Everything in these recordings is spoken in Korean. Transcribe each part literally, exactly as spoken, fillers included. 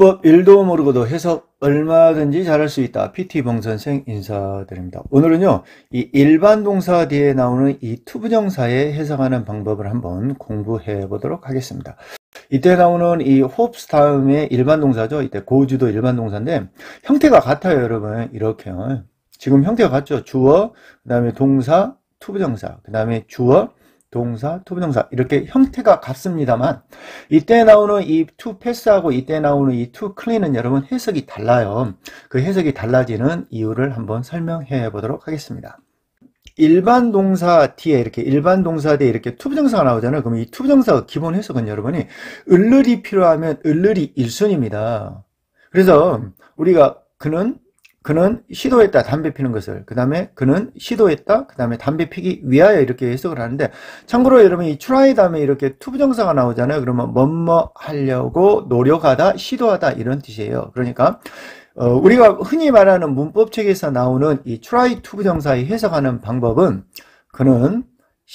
문법 일도 모르고도 해석 얼마든지 잘할 수 있다. 피티 봉선생 인사드립니다. 오늘은요, 이 일반 동사 뒤에 나오는 이 투부정사에 해석하는 방법을 한번 공부해 보도록 하겠습니다. 이때 나오는 이 hope 다음에 일반 동사죠. 이때 고주도 일반 동사인데 형태가 같아요, 여러분. 이렇게요. 지금 형태가 같죠. 주어, 그 다음에 동사, 투부정사, 그 다음에 주어, 동사, 투부정사 이렇게 형태가 같습니다만 이때 나오는 이 to pass하고 이때 나오는 이 to clean은 여러분 해석이 달라요. 그 해석이 달라지는 이유를 한번 설명해 보도록 하겠습니다. 일반 동사 뒤에 이렇게 일반 동사 뒤에 이렇게 투부정사가 나오잖아요. 그럼 이 투부정사 기본 해석은 여러분이 을을이 필요하면 을을이 일순입니다. 그래서 우리가 그는 그는 시도했다 담배 피는 것을, 그 다음에 그는 시도했다 그 다음에 담배 피기 위하여 이렇게 해석을 하는데, 참고로 여러분 이 try 다음에 이렇게 투부정사가 나오잖아요. 그러면 뭐뭐 하려고 노력하다 시도하다 이런 뜻이에요. 그러니까 어, 우리가 흔히 말하는 문법책에서 나오는 이 try 투부정사의 해석하는 방법은 그는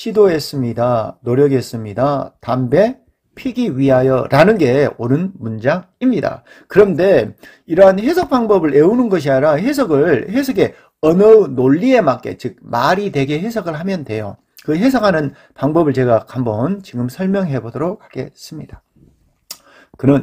시도했습니다, 노력했습니다, 담배 피기 위하여 라는 게 옳은 문장입니다. 그런데 이러한 해석 방법을 외우는 것이 아니라 해석을 해석의 언어 논리에 맞게, 즉 말이 되게 해석을 하면 돼요. 그 해석하는 방법을 제가 한번 지금 설명해 보도록 하겠습니다. 그는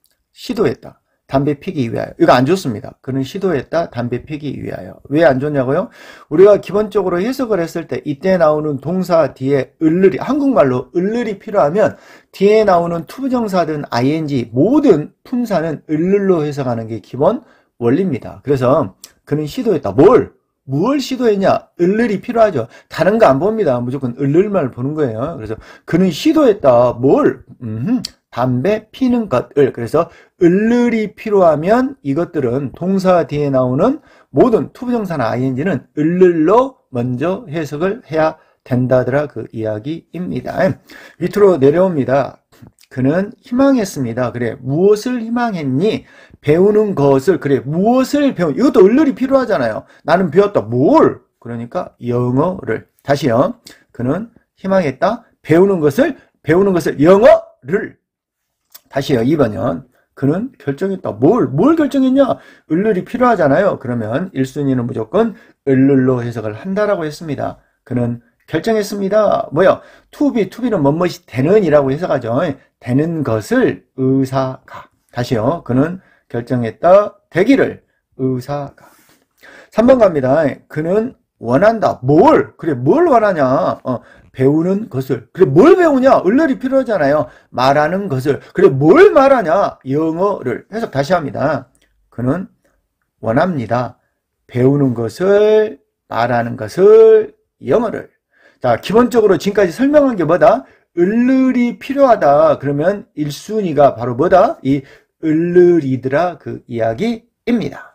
시도했다 담배 피기 위하여. 이거 안 좋습니다. 그는 시도했다 담배 피기 위하여. 왜 안 좋냐고요? 우리가 기본적으로 해석을 했을 때 이때 나오는 동사 뒤에 을을이, 한국말로 을을이 필요하면 뒤에 나오는 투부정사든 아이엔지 모든 품사는 을을로 해석하는 게 기본 원리입니다. 그래서 그는 시도했다. 뭘? 무엇을 시도했냐? 을을이 필요하죠. 다른 거 안 봅니다. 무조건 을을만 보는 거예요. 그래서 그는 시도했다. 뭘? 음흠. 담배 피는 것을. 그래서 을을이 필요하면 이것들은 동사 뒤에 나오는 모든 투부정사나 아이엔지는 을을로 먼저 해석을 해야 된다더라 그 이야기입니다. 밑으로 내려옵니다. 그는 희망했습니다. 그래, 무엇을 희망했니? 배우는 것을. 그래, 무엇을 배운, 이것도 을을이 필요하잖아요. 나는 배웠다. 뭘? 그러니까 영어를. 다시요. 그는 희망했다. 배우는 것을, 배우는 것을, 영어를. 다시요. 이 번은 그는 결정했다. 뭘? 뭘 결정했냐? 을을이 필요하잖아요. 그러면 일 순위는 무조건 을을로 해석을 한다라고 했습니다. 그는 결정했습니다. 뭐야? to be, to be는 뭐뭇이 되는 이라고 해석하죠. 되는 것을 의사가. 다시요. 그는 결정했다. 되기를 의사가. 삼 번 갑니다. 그는 원한다. 뭘? 그래, 뭘 원하냐? 어, 배우는 것을. 그래, 뭘 배우냐? 을을이 필요하잖아요. 말하는 것을. 그래, 뭘 말하냐? 영어를. 해석 다시 합니다. 그는 원합니다. 배우는 것을, 말하는 것을, 영어를. 자, 기본적으로 지금까지 설명한 게 뭐다? 을을이 필요하다. 그러면 일 순위가 바로 뭐다? 이 을을이더라 그 이야기입니다.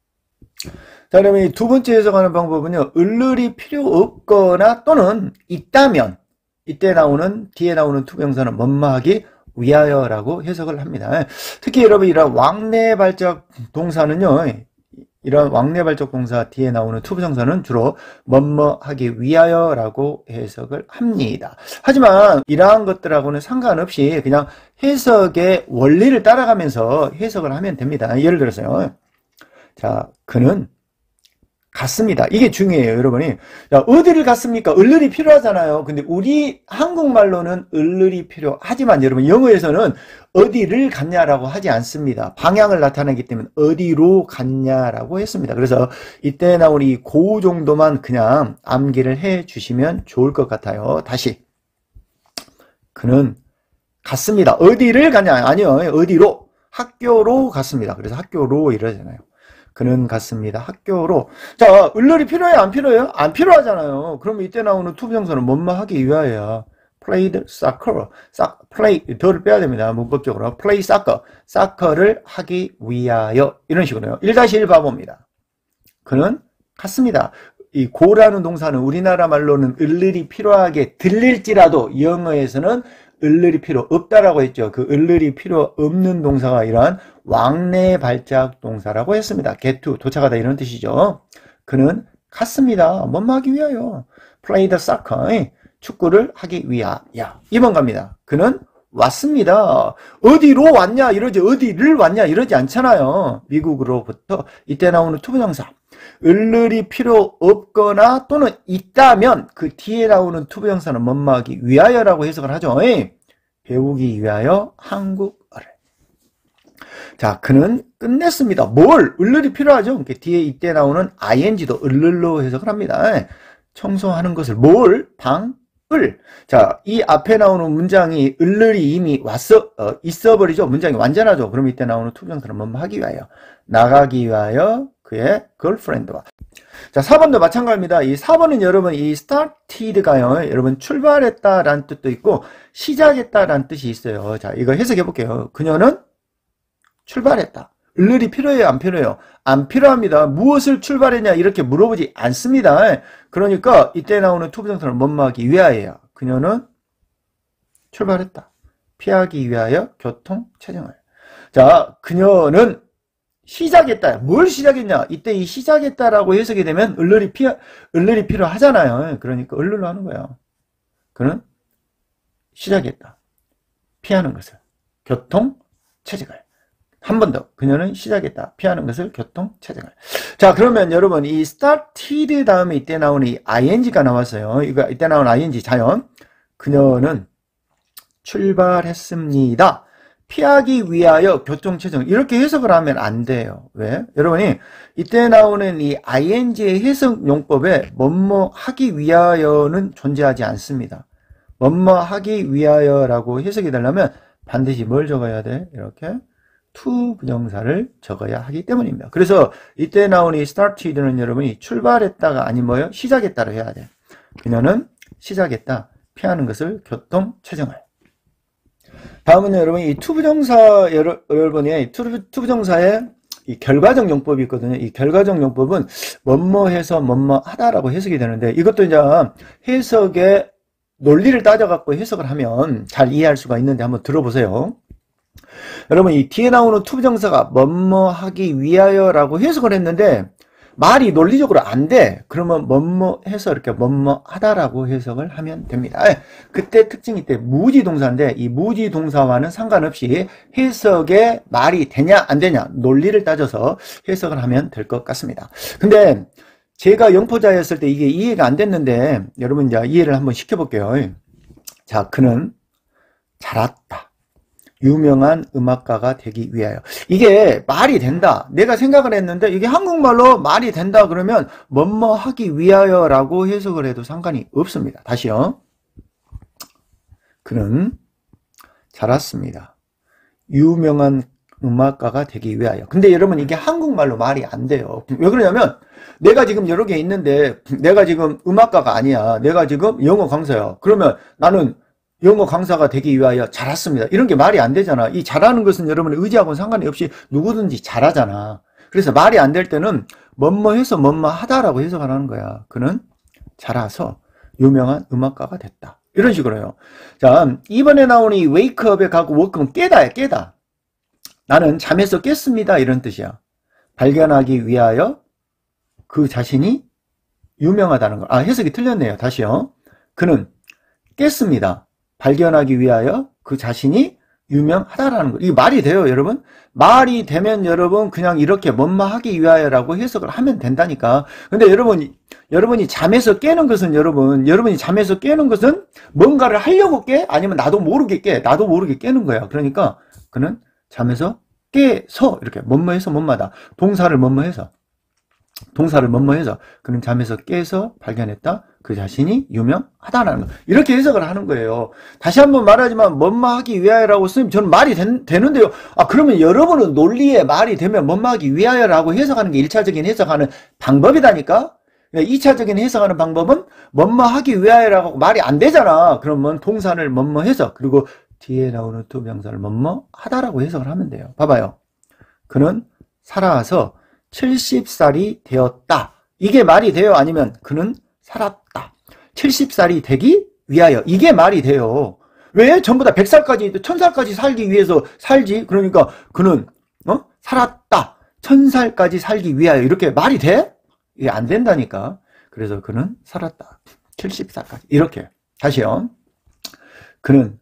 자, 그러면 이 두 번째 해석하는 방법은요, 을을이 필요 없거나 또는 있다면, 이때 나오는, 뒤에 나오는 투부정사는 뭐뭐하기 위하여라고 해석을 합니다. 특히 여러분, 이런 왕래발적 동사는요, 이런 왕래발적 동사 뒤에 나오는 투부정사는 주로 뭐뭐하기 위하여라고 해석을 합니다. 하지만 이러한 것들하고는 상관없이 그냥 해석의 원리를 따라가면서 해석을 하면 됩니다. 예를 들어서요. 자, 그는 갔습니다. 이게 중요해요, 여러분이. 자, 어디를 갔습니까? 을을이 필요하잖아요. 근데 우리 한국말로는 을을이 필요하지만 여러분, 영어에서는 어디를 갔냐라고 하지 않습니다. 방향을 나타내기 때문에 어디로 갔냐라고 했습니다. 그래서 이때 나온 이 고 정도만 그냥 암기를 해 주시면 좋을 것 같아요. 다시. 그는 갔습니다. 어디를 갔냐? 아니요. 어디로? 학교로 갔습니다. 그래서 학교로 이러잖아요. 그는 갔습니다. 학교로. 자, 을을이 필요해요? 안 필요해요? 안 필요하잖아요. 그럼 이때 나오는 투부정사는 뭐뭐 하기 위하여. played soccer. play, 더를 빼야 됩니다. 문법적으로. play soccer. soccer를 하기 위하여. 이런 식으로요. 일 일 봐봅니다. 그는 갔습니다. 이 고라는 동사는 우리나라 말로는 을을이 필요하게 들릴지라도 영어에서는 을을이 필요 없다라고 했죠. 그 을을이 필요 없는 동사가 이러한 왕래 발작 동사라고 했습니다. get to, 도착하다 이런 뜻이죠. 그는 갔습니다. 뭐뭐 하기 위하여. play the soccer, 축구를 하기 위하여. 이 번 갑니다. 그는 왔습니다. 어디로 왔냐 이러지 어디를 왔냐 이러지 않잖아요. 미국으로부터 이때 나오는 투부정사 을을이 필요 없거나 또는 있다면 그 뒤에 나오는 투부정사는 뭐뭐하기 위하여라고 해석을 하죠. 에이, 배우기 위하여 한국어를. 자, 그는 끝냈습니다. 뭘? 을을이 필요하죠. 그러니까 뒤에 이때 나오는 아이엔지도 을을로 해석을 합니다. 청소하는 것을 뭘? 방? 을. 자, 이 앞에 나오는 문장이 을을이 이미 왔어, 어, 있어버리죠. 문장이 완전하죠. 그럼 이때 나오는 투부정사는 뭐뭐 하기 위하여. 나가기 위하여 그의 걸프렌드와. 자, 사 번도 마찬가지입니다. 이 사 번은 여러분 이 started가요. 여러분 출발했다라는 뜻도 있고 시작했다라는 뜻이 있어요. 자, 이거 해석해 볼게요. 그녀는 출발했다. 을을이 필요해요? 안 필요해요? 안 필요합니다. 무엇을 출발했냐 이렇게 물어보지 않습니다. 그러니까 이때 나오는 투부정사는 뭐뭐 하기 위하여야. 그녀는 출발했다. 피하기 위하여 교통 체증을. 자, 그녀는 시작했다. 뭘 시작했냐? 이때 이 시작했다라고 해석이 되면 을을이 피 을을이 필요하잖아요. 그러니까 을을로 하는 거예요. 그는 시작했다. 피하는 것을. 교통 체증을. 한 번 더. 그녀는 시작했다. 피하는 것을 교통 체증을. 자, 그러면 여러분 이 started 다음에 이때 나오는 이 ing가 나왔어요. 이거 이때 나오는 ing 자연. 그녀는 출발했습니다. 피하기 위하여 교통 체증. 이렇게 해석을 하면 안 돼요. 왜? 여러분이 이때 나오는 이 ing의 해석 용법에 뭐뭐 하기 위하여는 존재하지 않습니다. 뭐뭐 하기 위하여라고 해석이 되려면 반드시 뭘 적어야 돼? 이렇게 투부정사를 적어야 하기 때문입니다. 그래서 이때 나오는 이 started는 여러분이 출발했다가 아니 뭐요? 시작했다로 해야 돼. 그녀는 시작했다. 피하는 것을 교통 체증을. 다음은 여러분 이 투부정사 여러, 여러분이 투부, 투부정사의 이 결과적 용법이 있거든요. 이 결과적 용법은 뭐뭐 해서 뭐뭐 하다라고 해석이 되는데 이것도 이제 해석의 논리를 따져갖고 해석을 하면 잘 이해할 수가 있는데 한번 들어보세요. 여러분 이 뒤에 나오는 투부정사가 뭐뭐 하기 위하여라고 해석을 했는데 말이 논리적으로 안 돼. 그러면 뭐뭐 해서 이렇게 뭐뭐 하다라고 해석을 하면 됩니다. 그때 특징이 때 무지동사인데 이 무지동사와는 상관없이 해석에 말이 되냐 안 되냐 논리를 따져서 해석을 하면 될 것 같습니다. 근데 제가 영포자였을 때 이게 이해가 안 됐는데 여러분 이제 이해를 한번 시켜볼게요. 자, 그는 자랐다. 유명한 음악가가 되기 위하여. 이게 말이 된다. 내가 생각을 했는데 이게 한국말로 말이 된다 그러면 뭐뭐 하기 위하여라고 해석을 해도 상관이 없습니다. 다시요. 그는 자랐습니다. 유명한 음악가가 되기 위하여. 근데 여러분 이게 한국말로 말이 안 돼요. 왜 그러냐면 내가 지금 여러 개 있는데 내가 지금 음악가가 아니야. 내가 지금 영어 강사야. 그러면 나는 영어 강사가 되기 위하여 자랐습니다. 이런 게 말이 안 되잖아. 이 잘하는 것은 여러분의 의지하고는 상관이 없이 누구든지 잘하잖아. 그래서 말이 안 될 때는 뭐뭐 해서 뭐뭐 하다라고 해석을 하는 거야. 그는 자라서 유명한 음악가가 됐다. 이런 식으로요. 자, 이번에 나오는 이 wakeup에 가고 work은 깨다야, 깨다. 나는 잠에서 깼습니다. 이런 뜻이야. 발견하기 위하여 그 자신이 유명하다는 거. 아, 해석이 틀렸네요. 다시요. 그는 깼습니다. 발견하기 위하여 그 자신이 유명하다라는 거. 이게 말이 돼요, 여러분? 말이 되면 여러분 그냥 이렇게 뭐뭐 하기 위하여라고 해석을 하면 된다니까. 근데 여러분, 여러분이 잠에서 깨는 것은 여러분, 여러분이 잠에서 깨는 것은 뭔가를 하려고 깨? 아니면 나도 모르게 깨? 나도 모르게 깨는 거야. 그러니까 그는 잠에서 깨서 이렇게 뭐뭐 해서 뭐뭐하다. 동사를 뭐뭐 해서. 동사를 뭐뭐 해서 그는 잠에서 깨서 발견했다. 그 자신이 유명하다라는 거. 이렇게 해석을 하는 거예요. 다시 한번 말하지만 뭐뭐 하기 위하여라고 쓰면 저는 말이 된, 되는데요. 아 그러면 여러분은 논리에 말이 되면 뭐뭐 하기 위하여라고 해석하는 게 일 차적인 해석하는 방법이다니까. 이 차적인 해석하는 방법은 뭐뭐 하기 위하여라고 말이 안 되잖아. 그러면 동사를 뭐뭐 해서 그리고 뒤에 나오는 투부정사를 뭐뭐 하다라고 해석을 하면 돼요. 봐봐요. 그는 살아서 칠십 살이 되었다. 이게 말이 돼요? 아니면 그는 살았다. 칠십 살이 되기 위하여. 이게 말이 돼요. 왜? 전부 다 백 살까지, 천 살까지 살기 위해서 살지. 그러니까 그는 어? 살았다. 천 살까지 살기 위하여. 이렇게 말이 돼? 이게 안 된다니까. 그래서 그는 살았다. 칠십 살까지. 이렇게. 다시요. 그는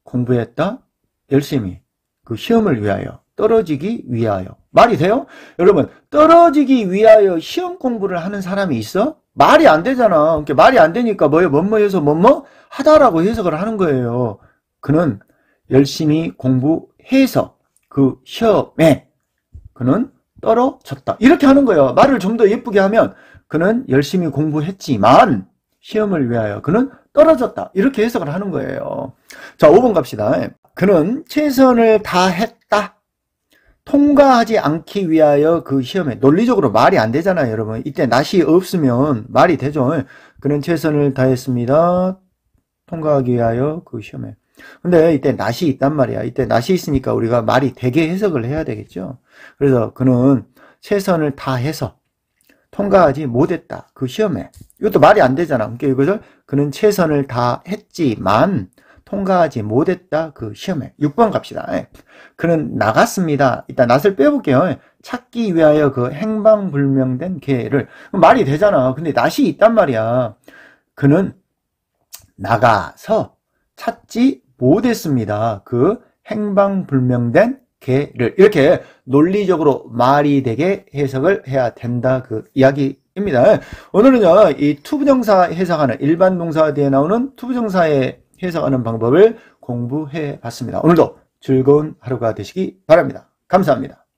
공부했다? 열심히. 그 시험을 위하여. 떨어지기 위하여. 말이 돼요? 여러분, 떨어지기 위하여 시험 공부를 하는 사람이 있어? 말이 안 되잖아. 그러니까 말이 안 되니까 뭐요? 뭐뭐해서 뭐뭐 하다라고 해석을 하는 거예요. 그는 열심히 공부해서 그 시험에 그는 떨어졌다. 이렇게 하는 거예요. 말을 좀 더 예쁘게 하면 그는 열심히 공부했지만 시험을 위하여 그는 떨어졌다. 이렇게 해석을 하는 거예요. 자, 오 번 갑시다. 그는 최선을 다했다. 통과하지 않기 위하여 그 시험에. 논리적으로 말이 안 되잖아요, 여러분. 이때 낫이 없으면 말이 되죠. 그는 최선을 다했습니다. 통과하기 위하여 그 시험에. 근데 이때 낫이 있단 말이야. 이때 낫이 있으니까 우리가 말이 되게 해석을 해야 되겠죠. 그래서 그는 최선을 다해서 통과하지 못했다. 그 시험에. 이것도 말이 안 되잖아. 그러니까 이것을 그는 최선을 다했지만 통과하지 못했다. 그 시험에. 육 번 갑시다. 그는 나갔습니다. 일단 낫을 빼볼게요. 찾기 위하여 그 행방불명된 개를. 말이 되잖아. 근데 낫이 있단 말이야. 그는 나가서 찾지 못했습니다. 그 행방불명된 개를. 이렇게 논리적으로 말이 되게 해석을 해야 된다. 그 이야기입니다. 오늘은요, 이 투부정사 해석하는 일반 동사 뒤에 나오는 투부정사의 해석하는 방법을 공부해 봤습니다. 오늘도 즐거운 하루가 되시기 바랍니다. 감사합니다.